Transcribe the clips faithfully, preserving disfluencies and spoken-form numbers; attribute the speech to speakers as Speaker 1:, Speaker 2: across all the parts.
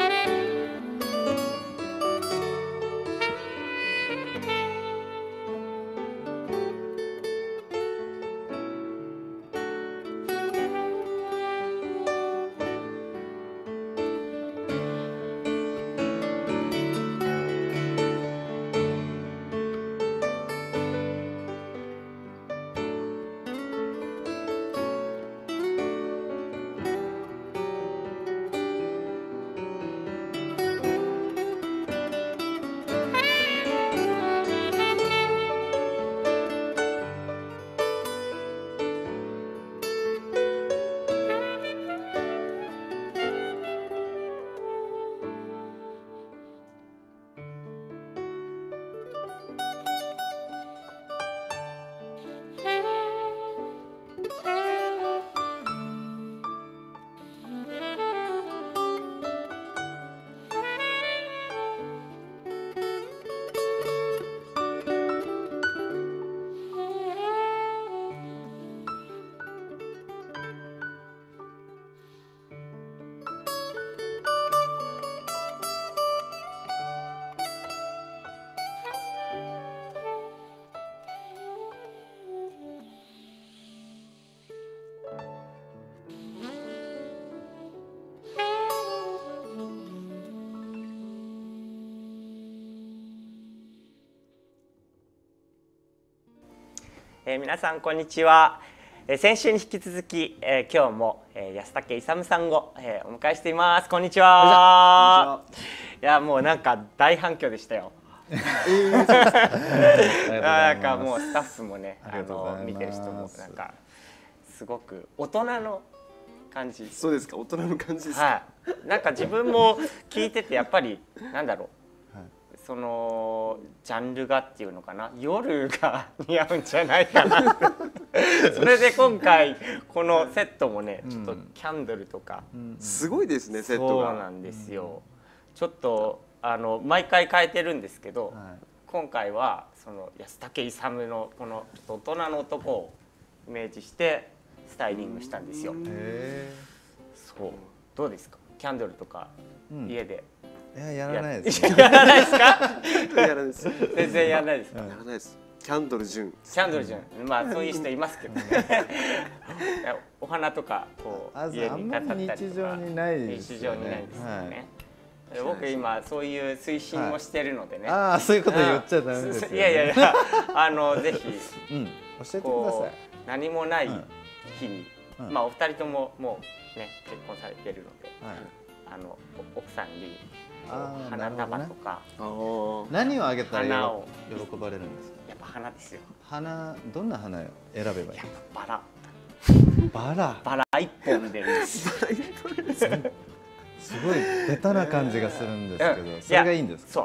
Speaker 1: えー、皆さんこんにちは。えー、先週に引き続き、えー、今日も、えー、安武勇さんを、えー、お迎えしています。こんにちは。いやもうなんか大反響でしたよ。なんかもうスタッフもね、あの見てる人もなんかすごく大人の感じ。
Speaker 2: そうですか、大人の感じですか。
Speaker 1: はい。なんか自分も聞いててやっぱりなんだろう。そのジャンルがっていうのかな、夜が似合うんじゃないかなそれで今回このセットもね、ちょっとキャンドルとか、
Speaker 2: うん、すごいですねセットが。
Speaker 1: そうなんですよ。ちょっとあの毎回変えてるんですけど、はい、今回はその安武勇のこのちょっと大人の男をイメージしてスタイリングしたんですよ。へー。そう、どうですか、キャンドルとか家で、
Speaker 3: いや、やらないです。
Speaker 1: やらないですか。
Speaker 2: やらないです。
Speaker 1: 全然やらないですか。
Speaker 2: やらないです。キャンドル純。
Speaker 1: キャンドル純、まあそういう人いますけどね。お花とかこう家に飾ったりとか。
Speaker 3: 日常にないですよね。
Speaker 1: 日常にないですよね。僕今そういう推進もしてるのでね。
Speaker 3: ああ、そういうこと言っちゃダメですよ。
Speaker 1: いやいやいや、あのぜひ
Speaker 3: 教えてください。
Speaker 1: 何もない日に、まあお二人とももうね結婚されてるので、あの奥さんに。花束とか、
Speaker 3: 何をあげたら喜ばれるんですか。
Speaker 1: やっぱ花ですよ。
Speaker 3: 花、どんな花を選べばいい。
Speaker 1: やっぱバラ。
Speaker 3: バラ。
Speaker 1: バラ一本でるんです。
Speaker 3: すごいベタな感じがするんですけど、それがいいんですか。
Speaker 1: そう、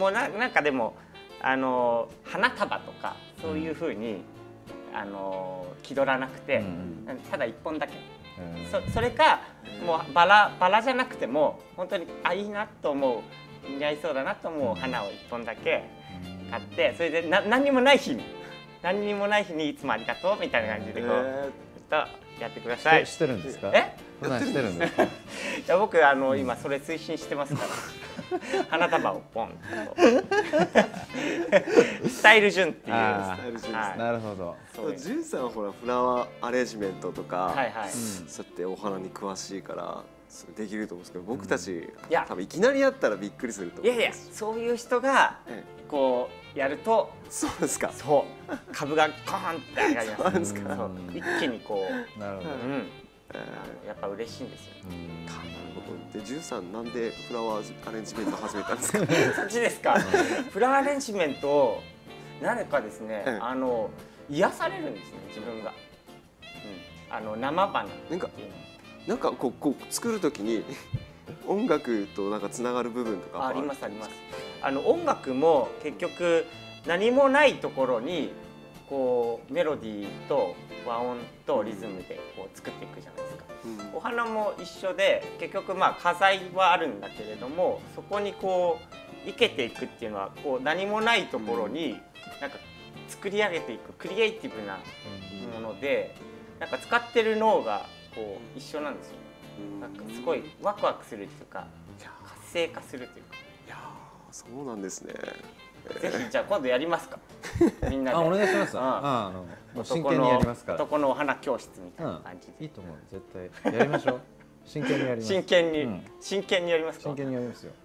Speaker 1: もうななんかでもあの花束とかそういう風にあの気取らなくて、ただ一本だけ。そ, それかもうバラバラじゃなくても本当にあいいなと思う、似合いそうだなと思う花をいっぽんだけ買って、それでな何にもない日に何にもない日にいつもありがとうみたいな感じでこう、えー、とやってください。
Speaker 3: してるんですか。
Speaker 1: え？
Speaker 3: 普段してるんですか。い
Speaker 1: や僕あの今それ推進してますから花束をポンとスタイル順っていう。
Speaker 3: なるほど。
Speaker 2: 潤さんはほらフラワーアレンジメントとか、そうやってお花に詳しいからできると思うんですけど、僕たち多分いきなりやったらびっくりすると思う。
Speaker 1: いやいや、そういう人がこうやると、
Speaker 2: そうですか。
Speaker 1: そう株がコーンって上がります。一気にこう。
Speaker 3: なるほど。
Speaker 1: やっぱ嬉しいんですよ。
Speaker 2: なるほど。で、潤さんなんでフラワーアレンジメント始めたんですか。
Speaker 1: そっちですか。フラワーアレンジメントなぜかですね、あの癒されるんですね、自分が。あの生花。
Speaker 2: なんかなんかこうこう作るときに音楽となんかつながる部分とか
Speaker 1: ありますあります。あの音楽も結局何もないところにこうメロディーと和音とリズムでこう作っていくじゃないですか。うん、お花も一緒で結局まあ花材はあるんだけれども、そこにこう生けていくっていうのはこう何もないところになんか作り上げていくクリエイティブなもので、なんか使ってる脳がこう一緒なんですよ。なんかすごいワクワクするっていうか、 活性化するというか。
Speaker 2: いやそうなんですね。
Speaker 1: ぜひじゃあ今度やりますか。みんなで。
Speaker 3: あ、お願いします。あ、あの真剣にやりますから。
Speaker 1: 男のお花教室みたいな感じで。
Speaker 3: いいと思う。絶対やりましょう。真剣にやります。
Speaker 1: 真剣に真剣にやりますか。
Speaker 3: 真剣にやりますよ。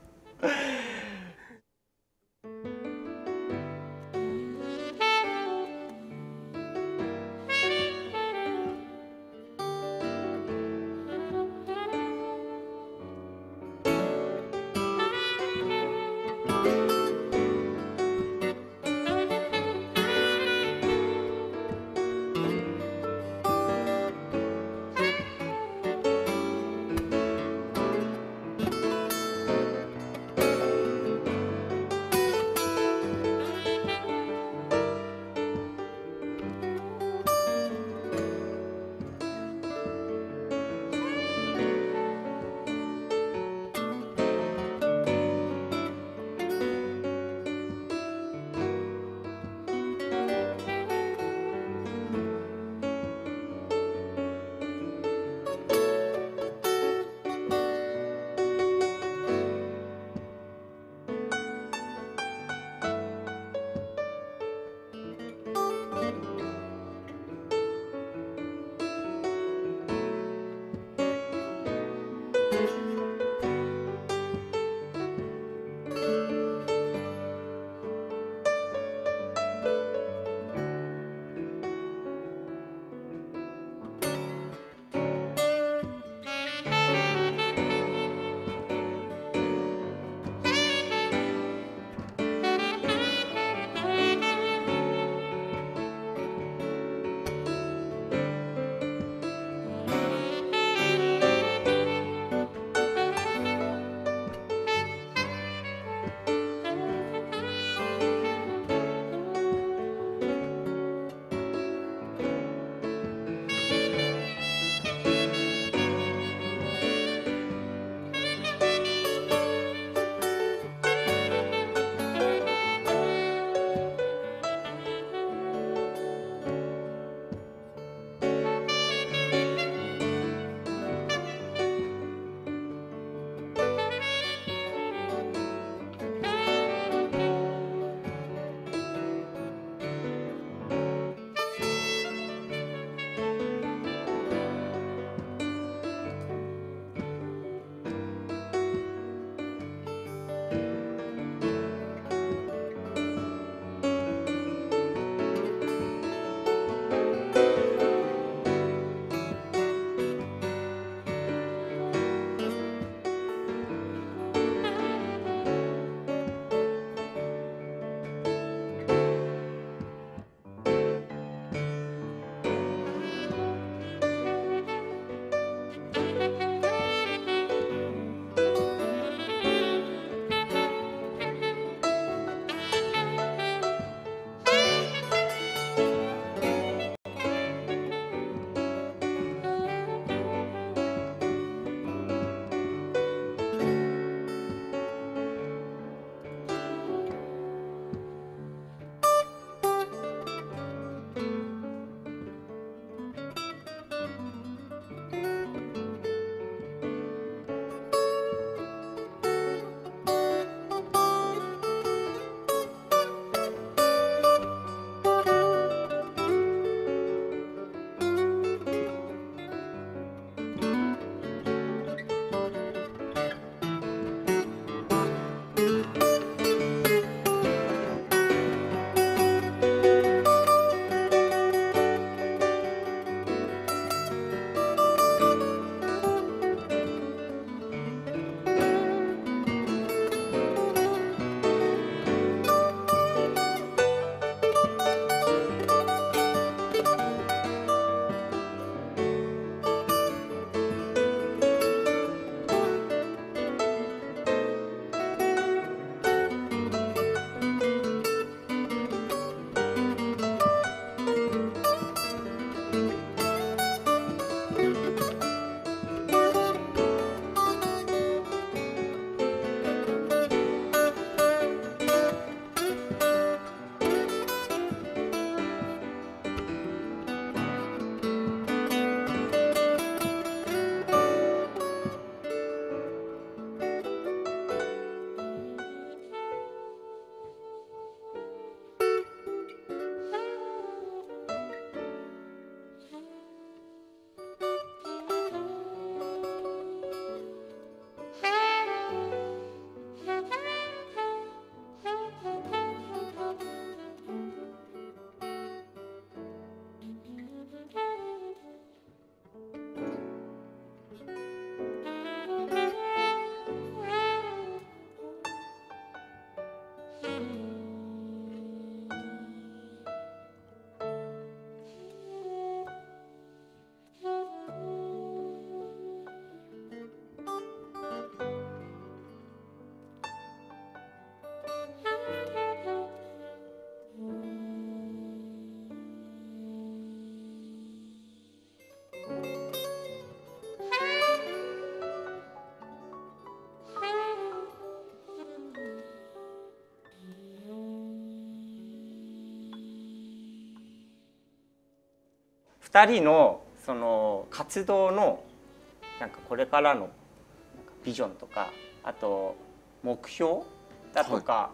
Speaker 1: ふたりのその活動のなんかこれからのビジョンとか、あと目標だとか、はい、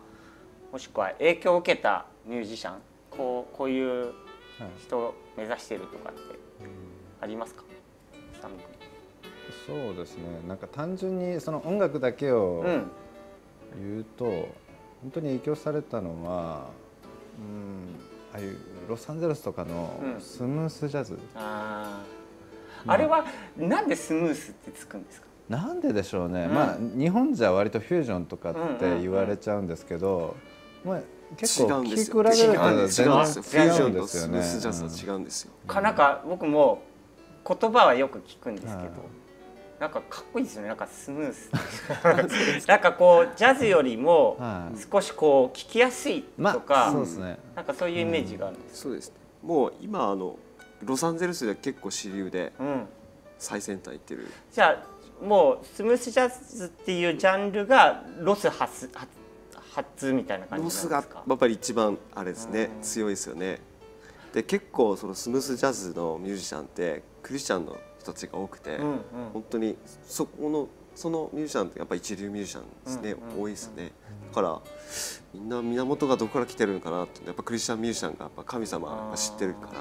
Speaker 1: もしくは影響を受けたミュージシャン、こうこういう人を目指してるとかってありますか？
Speaker 3: そうですね、なんか単純にその音楽だけを言うと、うん、本当に影響されたのは、うん、ああいうロサンゼルスとかのスムースジャズ、うん、
Speaker 1: あ, あれはなんでスムースってつくんですか？
Speaker 3: なんででしょうね、うん、まあ日本じゃ割とフュージョンとかって言われちゃうんですけど、まあ、結構聴き比べると全然違うんですよね。
Speaker 2: フュージョンとスムースジャズは違うんですよ。
Speaker 1: かなんか僕も言葉はよく聞くんですけど、なんかかっこいいですよね。なんかスムースなんかこうジャズよりも少しこう聞きやすいとか、まあそうですね、なんかそういうイメージがあるんです、
Speaker 2: うん、そうですね。もう今あのロサンゼルスでは結構主流で最先端いってる、うん、
Speaker 1: じゃあもうスムースジャズっていうジャンルがロス発発みたいな感じなんですか？
Speaker 2: ロスがやっぱり一番あれですね、うん、強いですよね。で結構そのスムースジャズのミュージシャンってクリスチャンの人たちが多くて、うんうん、本当にそこのそのミュージシャンってやっぱ一流ミュージシャンですね、うんうんうん、多いですね。だからみんな源がどこから来てるのかなってやっぱクリスチャンミュージシャンがやっぱ神様が知ってるから、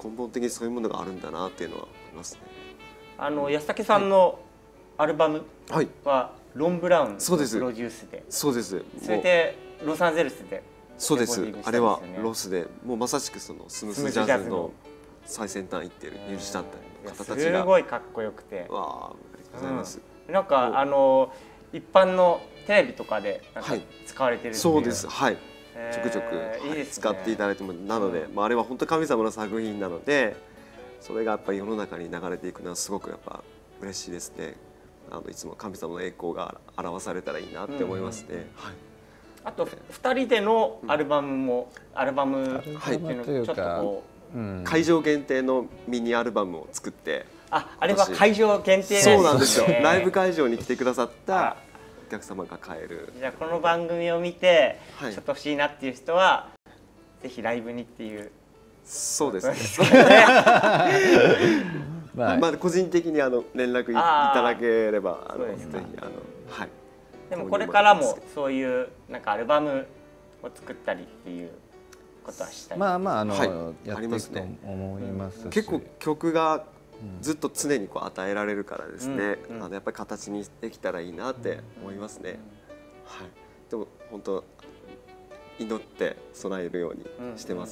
Speaker 2: 根本的にそういうものがあるんだなっていうのはありますね。
Speaker 1: あの安武さんのアルバムはロン・ブラウンのプロデュースで、
Speaker 2: そうです。
Speaker 1: それでロサンゼルスで、
Speaker 2: そうです。あれはロスでもうまさしくそのスムースジャズの最先端いってるミュージシャンの方たちが
Speaker 1: すごいかっこよくて、
Speaker 2: わあ、ありがとうございます。
Speaker 1: うん、なんかあの一般のテレビとかでなんか使われてるっていう、
Speaker 2: そうです。はい。ちょくちょく、えーはい、いいですね、使っていただいてもなので、うん、まああれは本当神様の作品なので、それがやっぱり世の中に流れていくのはすごくやっぱ嬉しいですね。あのいつも神様の栄光が表されたらいいなって思いますね。はい。
Speaker 1: あとふたりでのアルバムも、うん、アルバムっていうのちょっとこう、
Speaker 2: うん、会場限定のミニアルバムを作って、
Speaker 1: あ、あれは会場限定
Speaker 2: そうなんですよ。ライブ会場に来てくださったお客様が買える。
Speaker 1: じゃあこの番組を見て、はい、ちょっと欲しいなっていう人はぜひライブにっていう。
Speaker 2: そうですね。まあ、まあ個人的にあの連絡いただければあのぜひあのはい。
Speaker 1: でもこれからもそういうなんかアルバムを作ったりっていうことはしたい。
Speaker 3: まあまああの、はい、やっていくと思いますし、
Speaker 2: 結構曲がずっと常にこう与えられるからですね、うんうん、あのやっぱり形にできたらいいなって思いますね。うんうん、はい。でも本当祈って備えるようにしてます。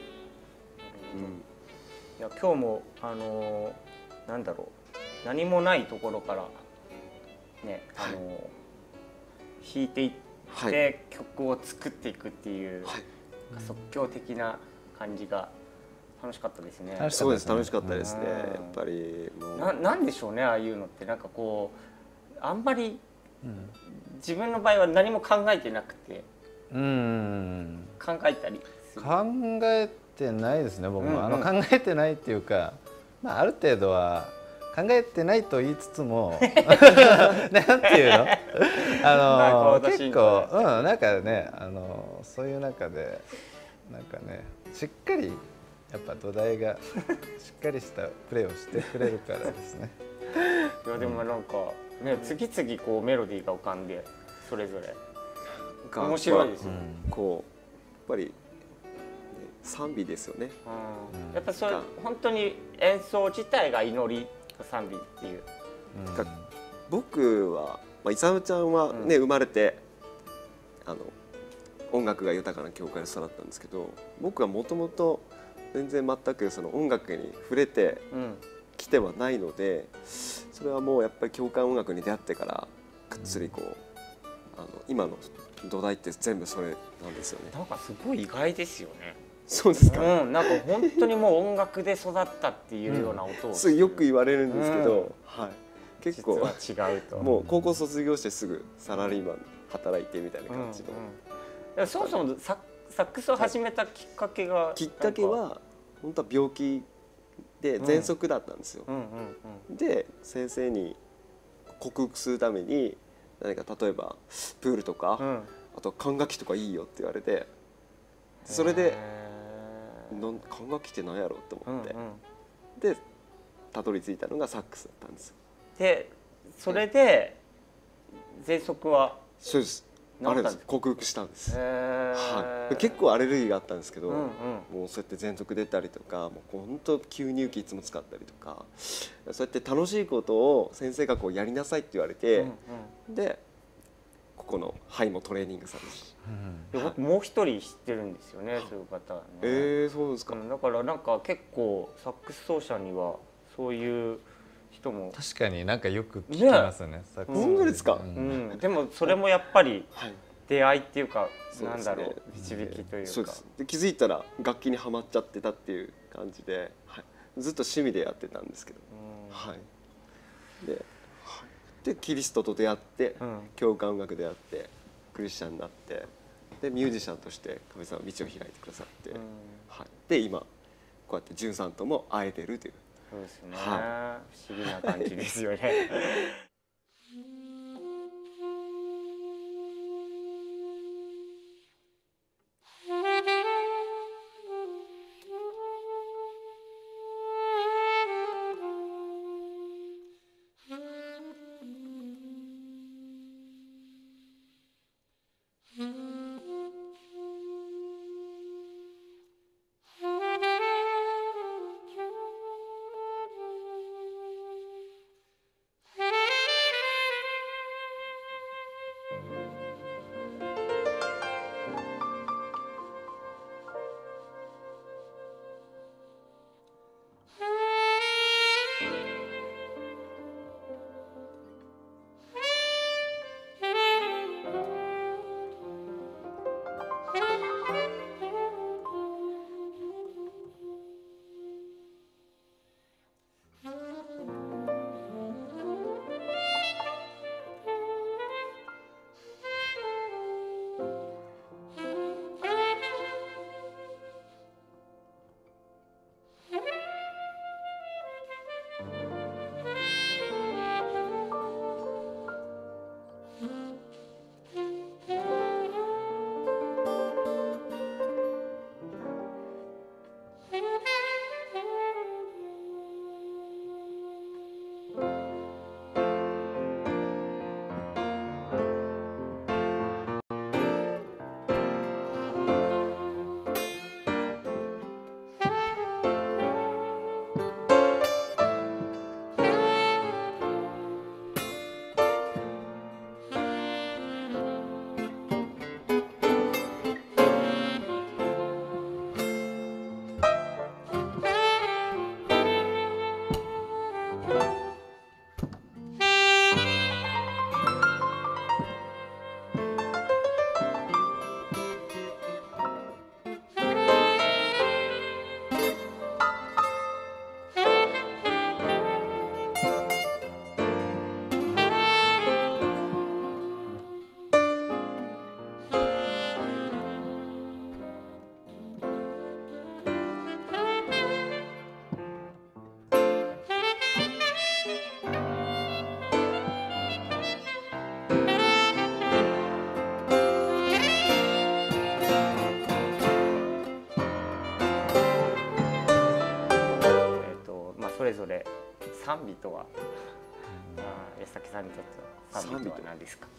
Speaker 1: いや今日もあのー、なんだろう、何もないところからね、あのーはい、弾いていって曲を作っていくっていう、はい、即興的な感じが楽しかったですね。
Speaker 2: そうです、楽しかったですね。やっぱり
Speaker 1: もう な, なんでしょうね、ああいうのってなんかこうあんまり、うん、自分の場合は何も考えてなくて、うん、考えたりする。
Speaker 3: 考えてないですね、僕も。うんうん、あの考えてないっていうか、まあ、ある程度は考えてないと言いつつもなんていうのあの結構、うん、なんかね、あのそういう中でなんかね、しっかりやっぱ土台がしっかりしたプレーをしてくれるからですね。
Speaker 1: いやでもなんかね、次々こうメロディーが浮かんでそれぞれ面白いですよね。
Speaker 2: こうやっぱり賛美ですよね。
Speaker 1: うん、やっぱそれ本当に演奏自体が祈りと賛美っていう。
Speaker 2: うん、僕は、まあ、イサムちゃんはね、うん、生まれてあの音楽が豊かな教会で育ったんですけど、僕はもともと全然全くその音楽に触れてきてはないので、それはもうやっぱり教会音楽に出会ってからくっつりこう、うん、あの今の土台って全部それなんですよね。
Speaker 1: なんかすごい意外ですよね。
Speaker 2: そうですか。
Speaker 1: うん、なんか本当にもう音楽で育ったっていうような音を、
Speaker 2: うん、よく言われるんですけど、うん、はい、結構
Speaker 1: 実は違うと。
Speaker 2: もう高校卒業してすぐサラリーマン働いてみたいな感じの。
Speaker 1: うんうん、そもそもサックスを始めたきっかけが、
Speaker 2: きっかけは本当は病気で喘息だったんですよ。で先生に克服するために何か例えばプールとか、うん、あと管楽器とかいいよって言われて、それでなん管楽器って何やろうと思って、うんうん、でたどり着いたのがサックスだったんですよ。
Speaker 1: でそれで喘息は
Speaker 2: そうですあれです克服したんです、はい、結構アレルギーがあったんですけど、うんうん、もうそうやって喘息出たりとかもう本当吸入器いつも使ったりとかそうやって楽しいことを先生がこうやりなさいって言われて、うんうん、でここのハイモトレーニングさんです、
Speaker 1: うん、僕もう一人知ってるんですよねそういう方ね。
Speaker 2: えー、そうですか、
Speaker 1: うん、だからなんか結構サックス奏者にはそういう人も
Speaker 3: 確かになんかよく聞きますね。
Speaker 2: 本当ですか、
Speaker 1: うんうん、でもそれもやっぱり出会いっていうか、はい、なんだろう導きというか、
Speaker 2: そうですで気づいたら楽器にはまっちゃってたっていう感じで、はい、ずっと趣味でやってたんですけど、はい、で、はい、でキリストと出会って、うん、教会音楽でやってクリスチャンになってでミュージシャンとして神様は道を開いてくださって、うんはい、で今こうやってジュンさんとも会えてるという。
Speaker 1: そうですね、はい、不思議な感じですよねそれぞれ賛美とは、安崎さんにとっては賛美とは何ですか？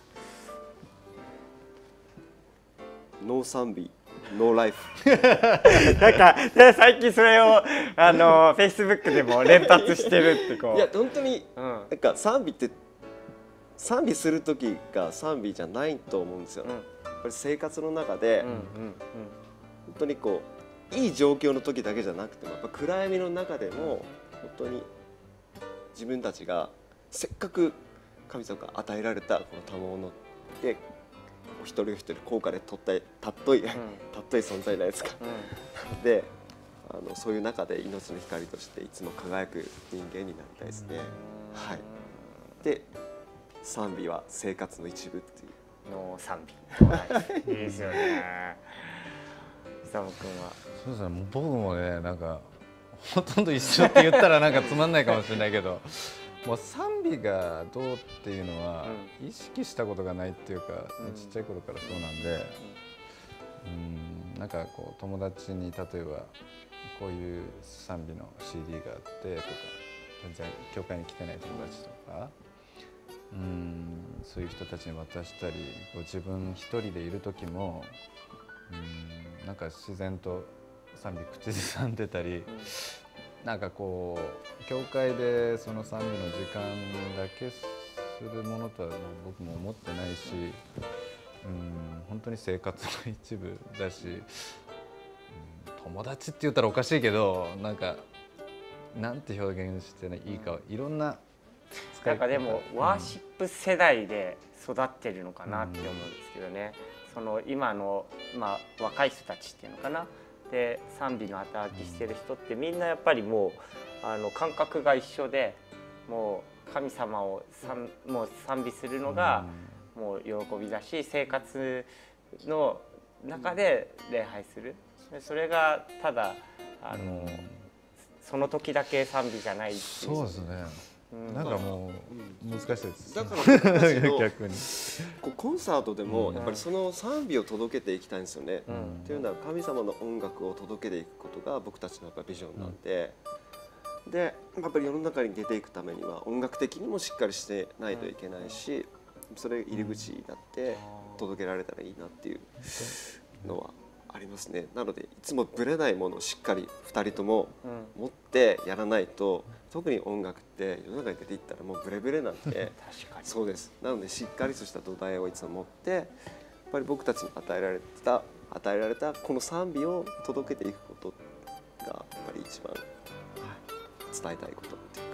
Speaker 2: ノー賛美、ノーライフ。
Speaker 1: なんか最近それをあのフェイスブックでも連発してるってこう。
Speaker 2: いや本当に、うん、なんか賛美って賛美する時が賛美じゃないと思うんですよ。うん、やっぱり生活の中で、うんうんうん、本当にこういい状況の時だけじゃなくても、やっぱ暗闇の中でも本当に自分たちがせっかく神様が与えられたこの賜物で一人一人高価でとったたっとい、うん、たっとい存在じゃないですか、うん、であのそういう中で命の光としていつも輝く人間になりたいですね、はい、で賛美は生活の一部っていう
Speaker 1: の賛美いいですよね。久野君は
Speaker 3: そうですね、僕もねなんかほとんど一緒って言ったらなんかつまんないかもしれないけどもう賛美がどうっていうのは意識したことがないっていうか、うん、ちっちゃい頃からそうなんで、うん、 なんかこう友達に例えばこういう賛美の シーディー があってとか、全然教会に来てない友達とか、うん、そういう人たちに渡したり、こう自分一人でいる時も、うん、なんか自然と賛美口ずさんでたり、うん、なんかこう教会でその賛美の時間だけするものとは僕も思ってないし、うん、本当に生活の一部だし、うん、友達って言ったらおかしいけど、なんかなんて表現していいか、いろんな
Speaker 1: なんかでもワーシップ世代で育ってるのかなって思うんですけどね、うん、その今の、まあ、若い人たちっていうのかな、で賛美の働きしてる人ってみんなやっぱりもうあの感覚が一緒で、もう神様を賛もう賛美するのがもう喜びだし、生活の中で礼拝する、それがただあの、うん、その時だけ賛美じゃないっていう。
Speaker 3: そうですね、うん、なんかもう難しいです。
Speaker 2: だから僕たちの逆にこうコンサートでもやっぱりその賛美を届けていきたいんですよね。うん、っていうのは神様の音楽を届けていくことが僕たちのやっぱビジョンなんで、うん、でやっぱり世の中に出ていくためには音楽的にもしっかりしてないといけないし、それ入り口になって届けられたらいいなっていうのはありますね。なのでいつもぶれないものをしっかりふたりとも持ってやらないと、特に音楽って世の中に出ていったらもうブレブレなんで
Speaker 1: 確かに
Speaker 2: そうです。なのでしっかりとした土台をいつも持って、やっぱり僕たちに与えられた与えられたこの賛美を届けていくことがやっぱり一番伝えたいことっていう